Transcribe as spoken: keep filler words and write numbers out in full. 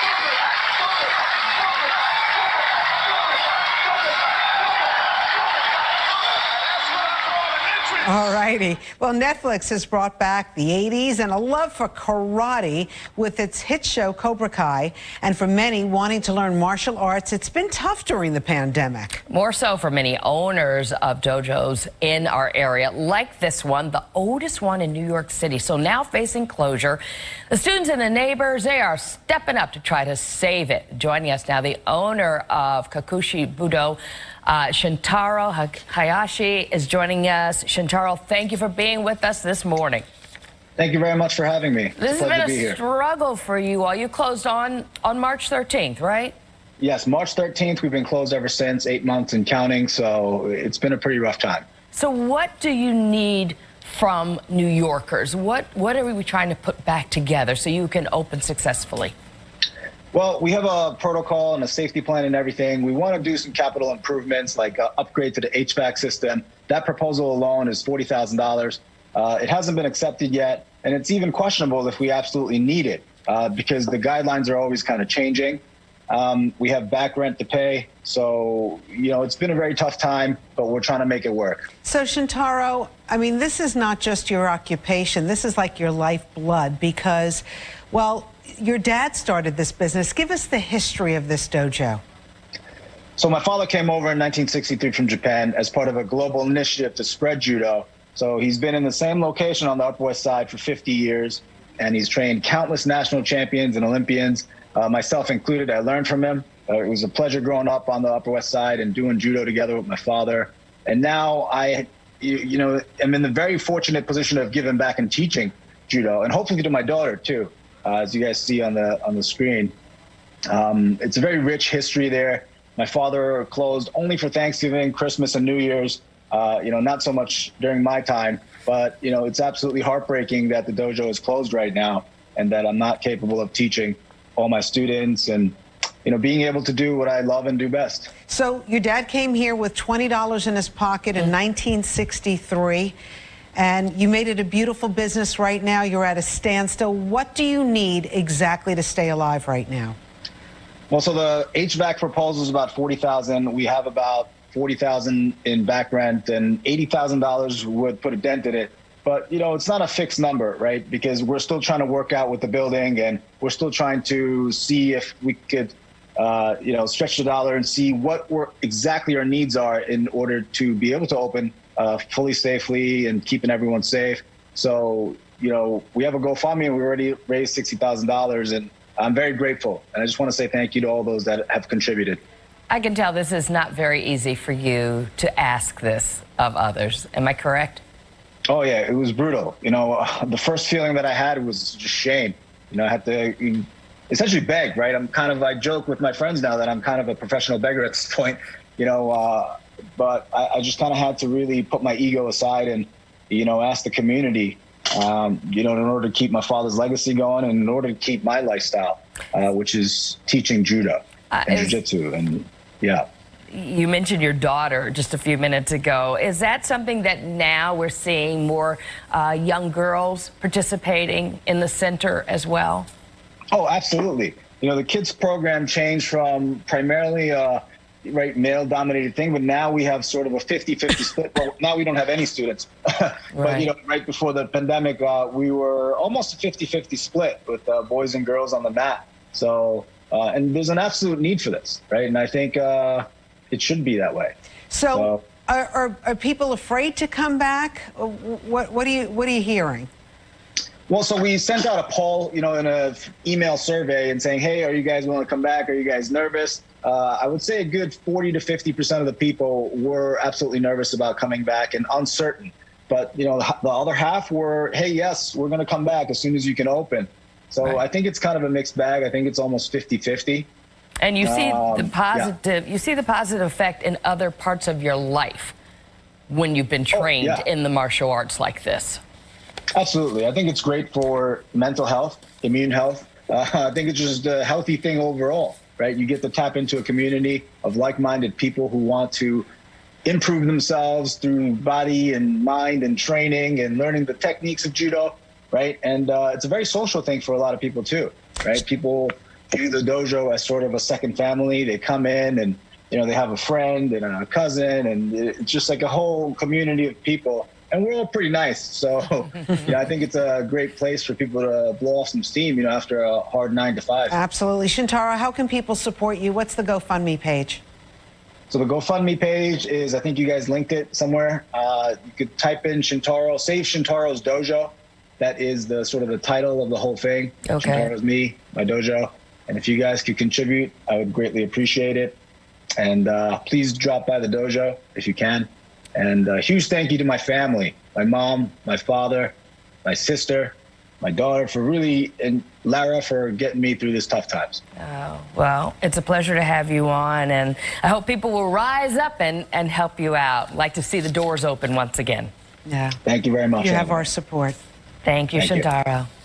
All righty. Well, Netflix has brought back the eighties and a love for karate with its hit show Cobra Kai. And for many wanting to learn martial arts, it's been tough during the pandemic. More so for many owners of dojos in our area, like this one, the oldest one in New York City. So now facing closure, the students and the neighbors, they are stepping up to try to save it. Joining us now, the owner of Kakushi Budo, Uh, Shintaro Hayashi is joining us. Shintaro, thank you for being with us this morning. Thank you very much for having me. This has been a be struggle for you all. You closed on, on March thirteenth, right? Yes, March thirteenth. We've been closed ever since, eight months and counting, so it's been a pretty rough time. So what do you need from New Yorkers? What, what are we trying to put back together so you can open successfully? Well, we have a protocol and a safety plan and everything. We want to do some capital improvements, like uh, upgrade to the H V A C system. That proposal alone is forty thousand dollars. Uh, it hasn't been accepted yet, and it's even questionable if we absolutely need it uh, because the guidelines are always kind of changing. Um, we have back rent to pay, so, you know, it's been a very tough time, but we're trying to make it work. So, Shintaro, I mean, this is not just your occupation. This is like your lifeblood because, well, your dad started this business. Give us the history of this dojo. So my father came over in nineteen sixty-three from Japan as part of a global initiative to spread judo. So he's been in the same location on the Upper West Side for fifty years, and he's trained countless national champions and Olympians, uh, myself included. I learned from him. Uh, it was a pleasure growing up on the Upper West Side and doing judo together with my father. And now I, you, you know, am in the very fortunate position of giving back and teaching judo, and hopefully to my daughter too. Uh, as you guys see on the on the screen. Um, it's a very rich history there. My father closed only for Thanksgiving, Christmas, and New Year's. Uh, you know, not so much during my time, but you know, it's absolutely heartbreaking that the dojo is closed right now and that I'm not capable of teaching all my students and, you know, being able to do what I love and do best. So your dad came here with twenty dollars in his pocket in nineteen sixty-three. And you made it a beautiful business. Right now you're at a standstill. What do you need exactly to stay alive right now? Well, so the H V A C proposal is about forty thousand dollars. We have about forty thousand dollars in back rent, and eighty thousand dollars would put a dent in it. But, you know, it's not a fixed number, right? Because we're still trying to work out with the building, and we're still trying to see if we could, uh, you know, stretch the dollar and see what we're, exactly our needs are in order to be able to open Uh, fully safely and keeping everyone safe. So, you know, we have a GoFundMe and we already raised sixty thousand dollars, and I'm very grateful. And I just want to say thank you to all those that have contributed. I can tell this is not very easy for you to ask this of others. Am I correct? Oh, yeah, it was brutal. You know, uh, the first feeling that I had was just shame. You know, I had to essentially beg, right? I'm kind of, I joke with my friends now that I'm kind of a professional beggar at this point, you know, uh, but I, I just kind of had to really put my ego aside and, you know, ask the community, um, you know, in order to keep my father's legacy going and in order to keep my lifestyle, uh, which is teaching judo uh, and jiu-jitsu. And yeah. You mentioned your daughter just a few minutes ago. Is that something that now we're seeing more uh, young girls participating in the center as well? Oh, absolutely. You know, the kids program changed from primarily uh, right male-dominated thing, but now we have sort of a fifty fifty split. Well, now we don't have any students. But, right. you know, right before the pandemic, uh, we were almost a fifty fifty split with uh, boys and girls on the mat. So, uh, and there's an absolute need for this, right? And I think uh, it should be that way. So, so are, are, are people afraid to come back? What, what, are you, what are you hearing? Well, so we sent out a poll, you know, in an email survey and saying, hey, are you guys willing to come back? Are you guys nervous? Uh, I would say a good forty to fifty percent of the people were absolutely nervous about coming back and uncertain. But, you know, the, the other half were, hey, yes, we're going to come back as soon as you can open. So right. I think it's kind of a mixed bag. I think it's almost fifty fifty. And you see um, the positive, yeah. you see the positive effect in other parts of your life when you've been trained oh, yeah. in the martial arts like this. Absolutely. I think it's great for mental health, immune health. Uh, I think it's just a healthy thing overall, right? You get to tap into a community of like-minded people who want to improve themselves through body and mind and training and learning the techniques of judo, right? And uh, it's a very social thing for a lot of people too, right? People view the dojo as sort of a second family. They come in and, you know, they have a friend and a cousin, and it's just like a whole community of people. And we're all pretty nice. So, you know, I think it's a great place for people to blow off some steam, you know, after a hard nine to five. Absolutely. Shintaro, how can people support you? What's the GoFundMe page? So the GoFundMe page is, I think you guys linked it somewhere. Uh, you could type in Shintaro, Save Shintaro's Dojo. That is the sort of the title of the whole thing. Okay. Shintaro's me, my dojo. And if you guys could contribute, I would greatly appreciate it. And uh, please drop by the dojo if you can. And a huge thank you to my family, my mom, my father, my sister, my daughter for really, and Lara for getting me through this tough times. Oh, well, it's a pleasure to have you on, and I hope people will rise up and, and help you out. Like to see the doors open once again. Yeah. Thank you very much. You have our support. Thank you, Thank you. Shintaro.